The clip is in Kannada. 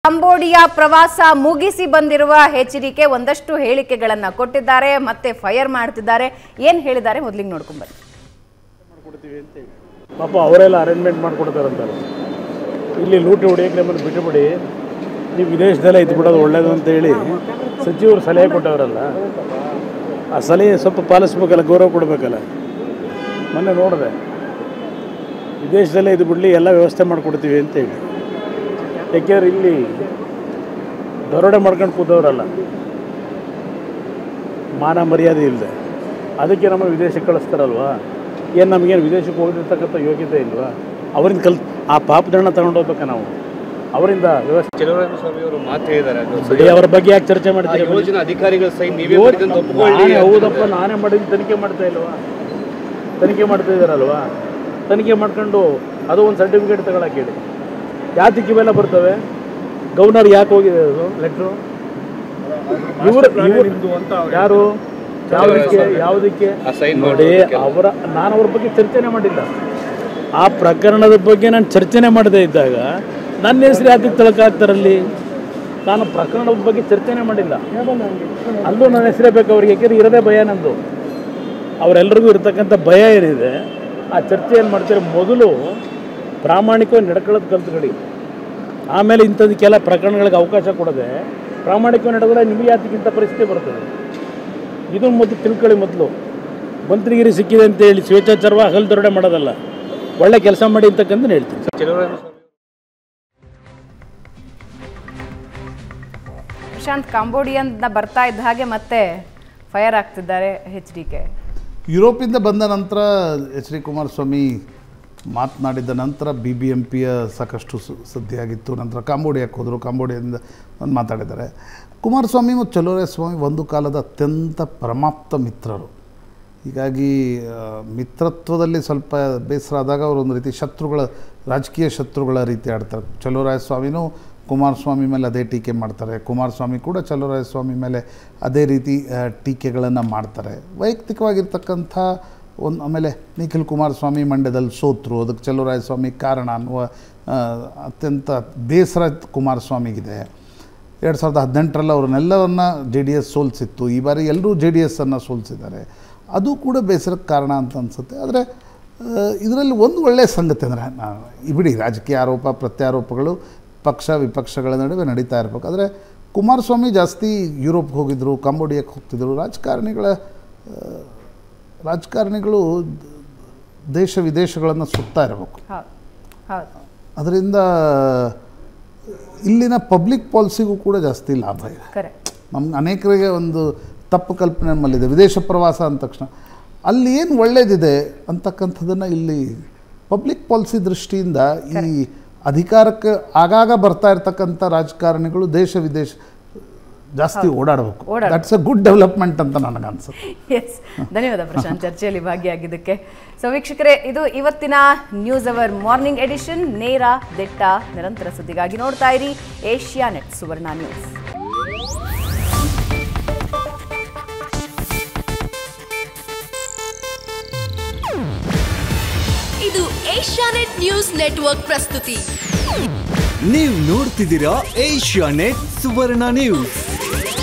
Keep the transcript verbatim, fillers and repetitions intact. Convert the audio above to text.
ಕಂಬೋಡಿಯಾ ಪ್ರವಾಸ ಮುಗಿಸಿ ಬಂದಿರುವ ಎಚ್ ಡಿ ಕೆ ಒಂದಷ್ಟು ಹೇಳಿಕೆಗಳನ್ನ ಕೊಟ್ಟಿದ್ದಾರೆ, ಮತ್ತೆ ಫೈರ್ ಮಾಡ್ತಿದ್ದಾರೆ. ಏನ್ ಹೇಳಿದ್ದಾರೆ ಮೊದಲಿಗೆ ನೋಡ್ಕೊಂಡು ಬನ್ನಿ. ಪಾಪ ಅವರೆಲ್ಲ ಅರೇಂಜ್ಮೆಂಟ್ ಮಾಡಿಕೊಡ್ತಾರಂತಾರೆ. ಇಲ್ಲಿ ಲೂಟಿ ಹೊಡಿಯೋಕೆ ನಮ್ಮನ್ನು ಬಿಟ್ಟುಬಿಡಿ, ನೀವು ವಿದೇಶದಲ್ಲೇ ಇದ್ಬಿಡೋದು ಒಳ್ಳೇದು ಅಂತೇಳಿ ಸಚಿವರು ಸಲಹೆ ಕೊಟ್ಟವರಲ್ಲ, ಆ ಸಲಹೆ ಸ್ವಲ್ಪ ಪಾಲಿಸ್ಬೇಕಲ್ಲ, ಗೌರವ ಕೊಡಬೇಕಲ್ಲ. ಮೊನ್ನೆ ನೋಡಿದೆ, ವಿದೇಶದಲ್ಲೇ ಇದು ಬಿಡಲಿ, ಎಲ್ಲ ವ್ಯವಸ್ಥೆ ಮಾಡಿಕೊಡ್ತೀವಿ ಅಂತೇಳಿ. ಯಾಕೆಂದ್ರೆ ಇಲ್ಲಿ ದರೋಡೆ ಮಾಡ್ಕೊಂಡು ಕೂತವರಲ್ಲ, ಮಾನ ಮರ್ಯಾದೆ ಇಲ್ಲದೆ, ಅದಕ್ಕೆ ನಮ್ಮ ವಿದೇಶಕ್ಕೆ ಕಳಿಸ್ತಾರಲ್ವ. ಏನು ನಮಗೇನು ವಿದೇಶಕ್ಕೆ ಹೋಗಿರ್ತಕ್ಕಂಥ ಯೋಗ್ಯತೆ ಇಲ್ವಾ? ಅವರಿಂದ ಕಲ್ ಆ ಪಾಪದಣ್ಣ ತಗೊಂಡು ಹೋಗ್ಬೇಕಾ ನಾವು? ಅವರಿಂದ ವ್ಯವಸ್ಥೆ ಚಲುವರಾಯಸ್ವಾಮಿ ಅವರು ಮಾತು ಹೇಳಿದ್ದಾರೆ, ಅವರ ಬಗ್ಗೆ ಯಾಕೆ ಚರ್ಚೆ ಮಾಡ್ತೀವಿ? ಅಧಿಕಾರಿಗಳ ಸೈ ನೀವೇ ಹೌದಪ್ಪ, ನಾನೇ ಮಾಡಿದ ತನಿಖೆ ಮಾಡ್ತಾ ಇಲ್ವಾ? ತನಿಖೆ ಮಾಡ್ತಾ ಇದ್ದಾರಲ್ವಾ? ತನಿಖೆ ಮಾಡ್ಕೊಂಡು ಅದು ಒಂದು ಸರ್ಟಿಫಿಕೇಟ್ ತಗೊಳಕ್ಕೆ ಹೇಳಿ. ಯಾತಕ್ಕೆ ಇವೆಲ್ಲ ಬರ್ತವೆ? ಗವರ್ನರ್ ಯಾಕೆ ಹೋಗಿದೆ ಅದು ಲೆಟ್ರು? ಇವರು ಯಾರು ಯಾವುದಕ್ಕೆ ಯಾವುದಕ್ಕೆ ನೋಡಿ, ಅವರ ನಾನು ಅವ್ರ ಬಗ್ಗೆ ಚರ್ಚೆನೇ ಮಾಡಿಲ್ಲ. ಆ ಪ್ರಕರಣದ ಬಗ್ಗೆ ನಾನು ಚರ್ಚೆನೇ ಮಾಡದೇ ಇದ್ದಾಗ ನನ್ನ ಹೆಸರು ಯಾತಕ್ಕೆ ತಳಕಾಗ್ತಾರಲ್ಲಿ? ನಾನು ಪ್ರಕರಣದ ಬಗ್ಗೆ ಚರ್ಚೆನೇ ಮಾಡಿಲ್ಲ. ಅಲ್ಲೂ ನನ್ನ ಹೆಸರೇ ಬೇಕು ಅವ್ರಿಗೆ, ಯಾಕೆಂದ್ರೆ ಇರೋದೇ ಭಯ ನಂದು. ಅವರೆಲ್ಲರಿಗೂ ಇರತಕ್ಕಂಥ ಭಯ ಏನಿದೆ, ಆ ಚರ್ಚೆ ಏನು ಮಾಡ್ತಾರೆ, ಮೊದಲು ಪ್ರಾಮಾಣಿಕವಾಗಿ ನಡ್ಕೊಳ್ಳೋದು ಕಲ್ತ್ಕೊಳ್ಳಿ, ಆಮೇಲೆ ಇಂಥದಕ್ಕೆಲ್ಲ ಪ್ರಕರಣಗಳಿಗೆ ಅವಕಾಶ ಕೊಡದೆ ಪ್ರಾಮಾಣಿಕವಾಗಿ ನಡೆದ್ರೆ ನಿಮಗೆ ಯಾತಕ್ಕಿಂತ ಪರಿಸ್ಥಿತಿ ಬರ್ತದೆ. ಇದನ್ನು ಮೊದಲು ತಿಳ್ಕೊಳ್ಳಿ. ಮೊದಲು ಮಂತ್ರಿಗಿರಿ ಸಿಕ್ಕಿದೆ ಅಂತೇಳಿ ಸ್ವೇಚ್ಛಾಚಾರವ ಹಗಲು ದರೋಡೆ ಮಾಡೋದಲ್ಲ, ಒಳ್ಳೆ ಕೆಲಸ ಮಾಡಿ ಅಂತಕ್ಕಂತ ಹೇಳ್ತೀನಿ. ಪ್ರಶಾಂತ್, ಕಾಂಬೋಡಿಯನ್ನ ಬರ್ತಾ ಇದ್ದ ಹಾಗೆ ಮತ್ತೆ ಫೈರ್ ಆಗ್ತಿದ್ದಾರೆ ಎಚ್ ಡಿ ಕೆ. ಯುರೋಪಿಂದ ಬಂದ ನಂತರ ಎಚ್ ಡಿ ಕುಮಾರಸ್ವಾಮಿ ಮಾತನಾಡಿದ ನಂತರ ಬಿ ಬಿ ಎಂ ಪಿಯ ಸಾಕಷ್ಟು ಸುದ್ದಿಯಾಗಿತ್ತು. ನಂತರ ಕಾಂಬೋಡಿಯಾಕ್ಕೆ ಹೋದರು, ಕಾಂಬೋಡಿಯಾದಿಂದ ಒಂದು ಮಾತಾಡಿದ್ದಾರೆ. ಕುಮಾರಸ್ವಾಮಿ ಮತ್ತು ಚಲುವರಾಯಸ್ವಾಮಿ ಒಂದು ಕಾಲದ ಅತ್ಯಂತ ಪರಮಾಪ್ತ ಮಿತ್ರರು. ಹೀಗಾಗಿ ಮಿತ್ರತ್ವದಲ್ಲಿ ಸ್ವಲ್ಪ ಬೇಸರ ಆದಾಗ ಅವರು ಒಂದು ರೀತಿ ಶತ್ರುಗಳ, ರಾಜಕೀಯ ಶತ್ರುಗಳ ರೀತಿ ಆಡ್ತಾರೆ. ಚಲುವರಾಯಸ್ವಾಮಿನೂ ಕುಮಾರಸ್ವಾಮಿ ಮೇಲೆ ಅದೇ ಟೀಕೆ ಮಾಡ್ತಾರೆ, ಕುಮಾರಸ್ವಾಮಿ ಕೂಡ ಚಲುವರಾಯಸ್ವಾಮಿ ಮೇಲೆ ಅದೇ ರೀತಿ ಟೀಕೆಗಳನ್ನು ಮಾಡ್ತಾರೆ. ವೈಯಕ್ತಿಕವಾಗಿರ್ತಕ್ಕಂಥ ಒಂದು, ಆಮೇಲೆ ನಿಖಿಲ್ ಕುಮಾರಸ್ವಾಮಿ ಮಂಡ್ಯದಲ್ಲಿ ಸೋತರು, ಅದಕ್ಕೆ ಚಲುವರಾಯಸ್ವಾಮಿ ಕಾರಣ ಅನ್ನುವ ಅತ್ಯಂತ ಬೇಸರ ಕುಮಾರಸ್ವಾಮಿಗಿದೆ. ಎರಡು ಸಾವಿರದ ಹದಿನೆಂಟರಲ್ಲಿ ಅವ್ರನ್ನೆಲ್ಲವನ್ನ ಜೆ ಡಿ ಎಸ್ ಸೋಲಿಸಿತ್ತು. ಈ ಬಾರಿ ಎಲ್ಲರೂ ಜೆ ಡಿ ಎಸ್ಸನ್ನು ಸೋಲಿಸಿದ್ದಾರೆ. ಅದು ಕೂಡ ಬೇಸರಕ್ಕೆ ಕಾರಣ ಅಂತ ಅನಿಸುತ್ತೆ. ಆದರೆ ಇದರಲ್ಲಿ ಒಂದು ಒಳ್ಳೆಯ ಸಂಗತಿ ಅಂದರೆ, ನಾನು ಬಿಡಿ ರಾಜಕೀಯ ಆರೋಪ ಪ್ರತ್ಯಾರೋಪಗಳು ಪಕ್ಷ ವಿಪಕ್ಷಗಳ ನಡುವೆ ನಡೀತಾ ಇರಬೇಕು. ಆದರೆ ಕುಮಾರಸ್ವಾಮಿ ಜಾಸ್ತಿ ಯುರೋಪ್ಗೆ ಹೋಗಿದ್ದರು, ಕಾಂಬೋಡಿಯಾಕ್ಕೆ ಹೋಗ್ತಿದ್ದರು. ರಾಜಕಾರಣಿಗಳ ರಾಜಕಾರಣಿಗಳು ದೇಶ ವಿದೇಶಗಳನ್ನು ಸುತ್ತಾ ಇರಬೇಕು. ಅದರಿಂದ ಇಲ್ಲಿನ ಪಬ್ಲಿಕ್ ಪಾಲಿಸಿಗೂ ಕೂಡ ಜಾಸ್ತಿ ಲಾಭ ಇದೆ. ನಮ್ಗೆ ಅನೇಕರಿಗೆ ಒಂದು ತಪ್ಪು ಕಲ್ಪನೆ ನಮ್ಮಲ್ಲಿದೆ, ವಿದೇಶ ಪ್ರವಾಸ ಅಂದ ತಕ್ಷಣ ಅಲ್ಲಿ ಏನು ಒಳ್ಳೆಯದಿದೆ ಅಂತಕ್ಕಂಥದ್ದನ್ನು ಇಲ್ಲಿ ಪಬ್ಲಿಕ್ ಪಾಲಿಸಿ ದೃಷ್ಟಿಯಿಂದ ಈ ಅಧಿಕಾರಕ್ಕೆ ಆಗಾಗ ಬರ್ತಾ ಇರ್ತಕ್ಕಂಥ ರಾಜಕಾರಣಿಗಳು ದೇಶ ವಿದೇಶ ಜಾಸ್ತಿ ಓಡಾಡಬೇಕು. ದಟ್ಸ್ ಅ ಗುಡ್ ಡೆವಲಪ್ಮೆಂಟ್ ಅಂತ ನನಗೆ ಅನ್ಸುತ್ತೆ. ಎಸ್, ಧನ್ಯವಾದ ಪ್ರಶಾಂತ್ ಚರ್ಚೆಯಲ್ಲಿ ಭಾಗಿಯಾಗಿದ್ದಕ್ಕೆ. ಸೊ ವೀಕ್ಷಕರೇ, ಇದು ಇವತ್ತಿನ ನ್ಯೂಸ್ ಅವರ್ ಮಾರ್ನಿಂಗ್ ಎಡಿಷನ್. ನೇರ ದಿಟ್ಟ ನಿರಂತರ ಸುದ್ದಿಗಾಗಿ ನೋಡ್ತಾ ಇರಿ ಏಷ್ಯಾ ನೆಟ್ ಸುವರ್ಣ ನ್ಯೂಸ್. ಇದು ಏಷ್ಯಾ ನೆಟ್ ನ್ಯೂಸ್ ನೆಟ್ವರ್ಕ್ ಪ್ರಸ್ತುತಿ. ನೀವು ನೋಡ್ತಿದ್ದೀರಾ ಏಷ್ಯಾ ನೆಟ್ ಸುವರ್ಣ ನ್ಯೂಸ್.